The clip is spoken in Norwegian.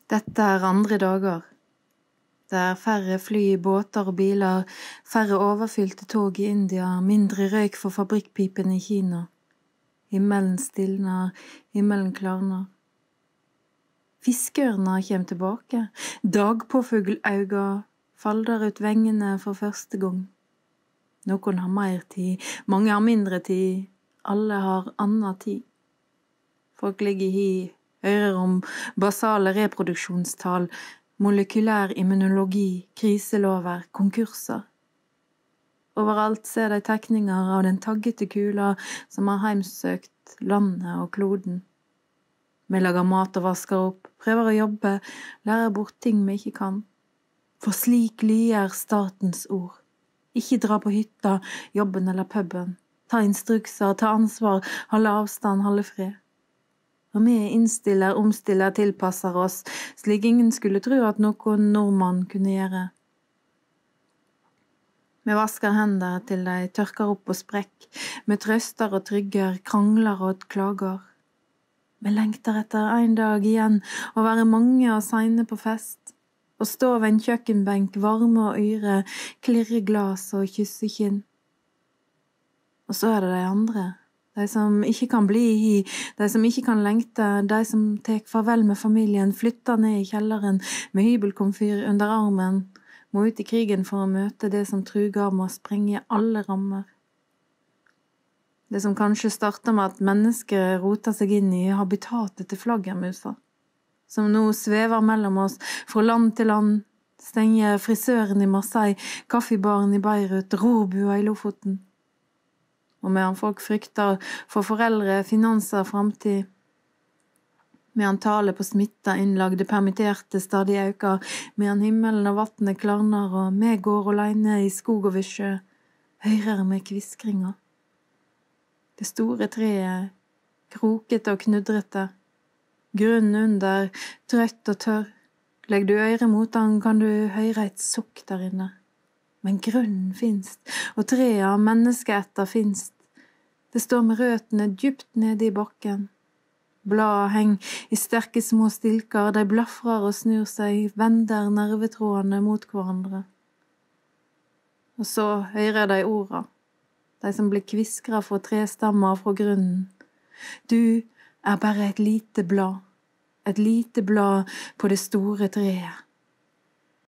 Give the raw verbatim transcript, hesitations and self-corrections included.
Dette er andre dager. Det er færre fly, båter og biler, færre overfylte tog i India, mindre røyk for fabrikkpipene i Kina. Himmelen stilner, himmelen klarner. Fiskeørna kjem tilbake, dagpåfuglauga falder ut vengene for første gang. Noen har mer tid, mange har mindre tid, alle har anna tid. Folk ligger i hi, hører om basale reproduksjonstall, molekylær immunologi, kriselover, konkurser. Overalt ser de tekninger av den taggete kula som har heimsøkt landet og kloden. Vi lager mat og vasker opp, prøver å jobbe, lærer bort ting vi ikke kan. For slik lyder statens ord. Ikke dra på hytta, jobben eller puben. Ta instrukser, ta ansvar, holde avstand, holde fred. Og vi innstiller, omstiller, tilpasser oss, slik ingen skulle tro at noen nordmann kunne gjøre. Vi vasker hender til de tørker opp og sprekk, vi trøster og trygger, krangler og klager. Vi lengter etter en dag igjen, å være mange og seine på fest, og stå ved en kjøkkenbenk, varme og yre, klirre glas og kysse kinn. Og så er det de andre. De som ikke kan bli i, de som ikke kan lengte, de som tek farvel med familien, flytter ned i kjelleren med hybelkomfyr under armen, må ut i krigen for å møte det som truger med å sprenge alle rammer. Det som kanskje starter med at mennesker roter seg inn i habitatet til flaggermuser, som nå svever mellom oss fra land til land, stenger frisøren i Marseille, kaffebaren i Beirut, rorbua i Lofoten. Og medan folk frykter for foreldre, finanser og fremtid, medan tallet på smitta, innlagde, permitterte stadig øker, medan himmelen og vattnet klarner, og vi går alene i skog og visjø, hører vi kviskringer. Det store treet, krokete og knudrete, grunnen under, trøtt og tørr. Legg du øret mot den, kan du høre et sukk der inne. Men grunnen finst, og treet av menneskeetter finst. Det står med røtene djupt nede i bakken. Bladet henger i sterke små stilker, de blaffrer og snur seg, vender nervetrådene mot hverandre. Og så hører de orda, de som blir kviskret fra trestammer fra grunnen. Du er bare et lite blad, et lite blad på det store treet.